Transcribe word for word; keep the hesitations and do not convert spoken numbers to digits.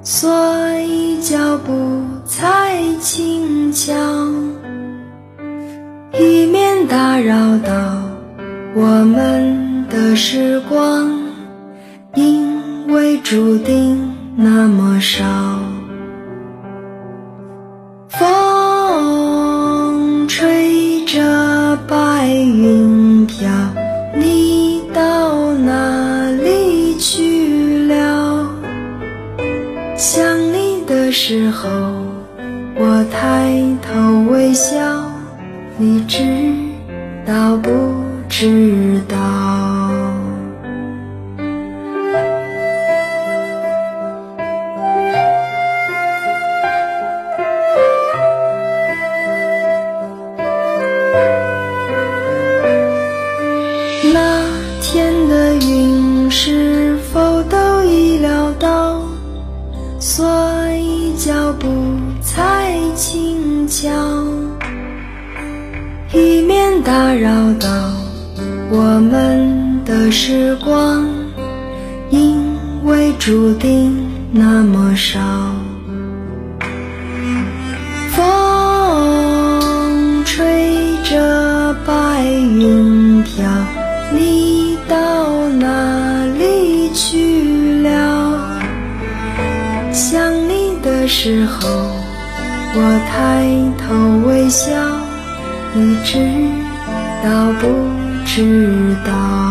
所以脚步才轻巧，以免打扰到我们的时光，因为注定那么少。风吹着白云飘，你到哪里去了？想你的时候，我抬头微笑，你知道不知道？那天的云是否都已料到，所以脚步才轻巧，以免打扰到我们的时光，因为注定那么少。风吹着白云飘，你到哪里去了？想你的时候，我抬头微笑，你知道不知道？